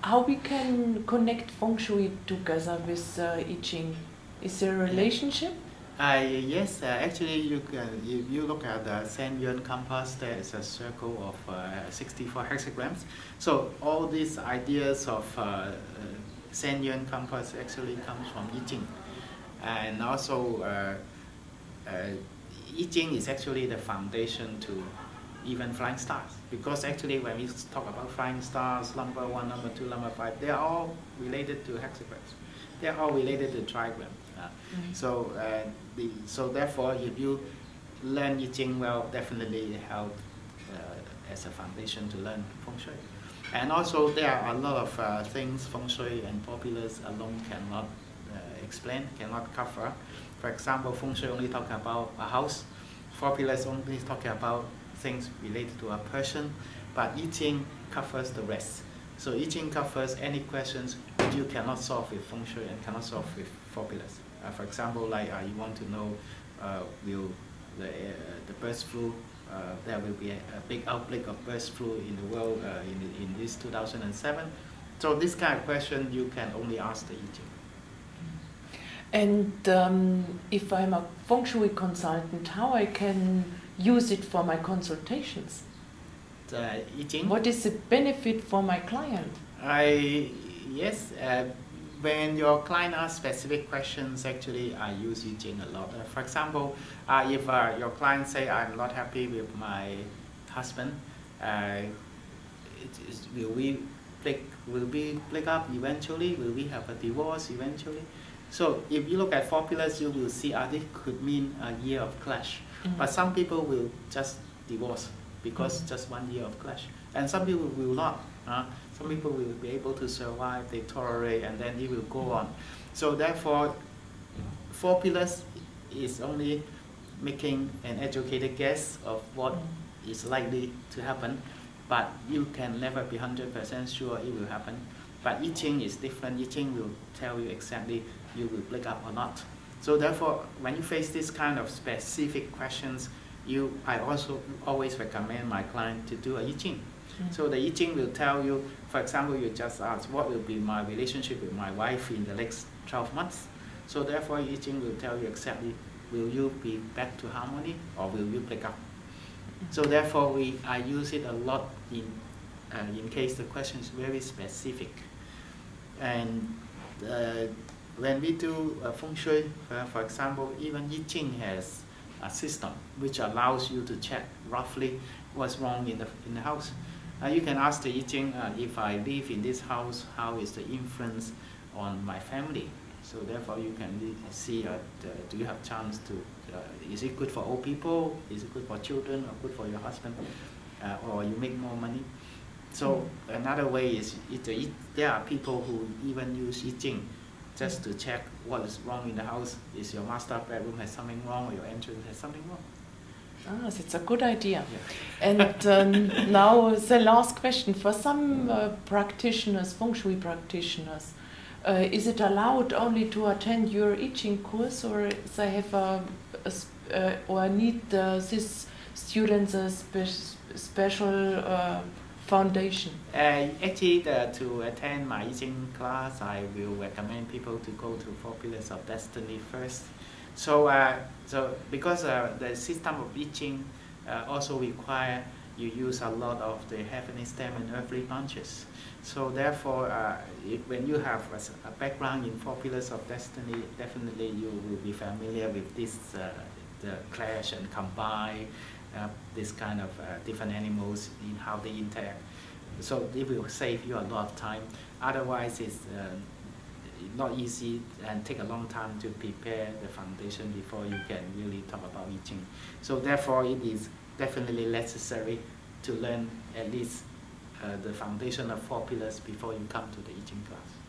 how we can connect feng shui together with I Ching? Is there a relationship? Yes, actually, if you look at the San Yuan compass, there is a circle of 64 hexagrams. So all these ideas of San Yuan compass actually comes from I Ching. And also, I Ching is actually the foundation to even flying stars. Because actually, when we talk about flying stars, number 1, number 2, number 5, they are all related to hexagrams. They are all related to trigrams. So therefore, if you learn I Ching well, definitely it help as a foundation to learn feng shui. And also, there are a lot of things feng shui and formulas alone cannot explain, cannot cover. For example, feng shui only talk about a house. Formulas only talk about things related to a person, but I Ching covers the rest. So I Ching covers any questions that you cannot solve with feng shui and cannot solve with formulas. For example, like you want to know will the bird flu, there will be a big outbreak of bird flu in the world in this 2007. So this kind of question you can only ask the I Ching. And if I'm a feng shui consultant, how I can use it for my consultations? I Ching? What is the benefit for my client? Yes, when your client asks specific questions, actually I use I Ching a lot. For example, if your client say, I'm not happy with my husband, will we break up eventually? Will we have a divorce eventually? So if you look at formulas, you will see this could mean a year of clash. But some people will just divorce because just 1 year of clash. And some people will not. Some people will be able to survive, they tolerate, and then it will go on. So therefore, formulas is only making an educated guess of what is likely to happen, but you can never be 100% sure it will happen. But I Ching is different. I Ching will tell you exactly you will break up or not. So therefore, when you face this kind of specific questions, I also always recommend my client to do a I Ching. So the I Ching will tell you, for example, you just ask, what will be my relationship with my wife in the next 12 months? So therefore, I Ching will tell you exactly, will you be back to harmony or will you break up? So therefore, I use it a lot in case the question is very specific. And when we do feng shui, for example, even I Ching has a system which allows you to check roughly what's wrong in the house. You can ask the I Ching, if I live in this house, how is the influence on my family? So therefore you can see, do you have chance to, is it good for old people? Is it good for children or good for your husband? Or you make more money? So another way is, there are people who even use I Ching just to check what is wrong in the house. Is your master bedroom has something wrong or your entrance has something wrong? It's a good idea. Yeah. And now the last question. For some practitioners, feng shui practitioners, is it allowed only to attend your I Ching course, or they have or need these students a special foundation? Actually, to attend my I Ching class, I will recommend people to go to 4 Pillars of Destiny first. So, because the system of I Ching also require you use a lot of the heavenly stem and earthly branches. So therefore, when you have a background in 4 Pillars of Destiny, definitely you will be familiar with this, the clash and combine this kind of different animals in how they interact. So it will save you a lot of time. Otherwise, it's not easy and take a long time to prepare the foundation before you can really talk about I Ching. So therefore, it is definitely necessary to learn at least the foundation of 4 pillars before you come to the I Ching class.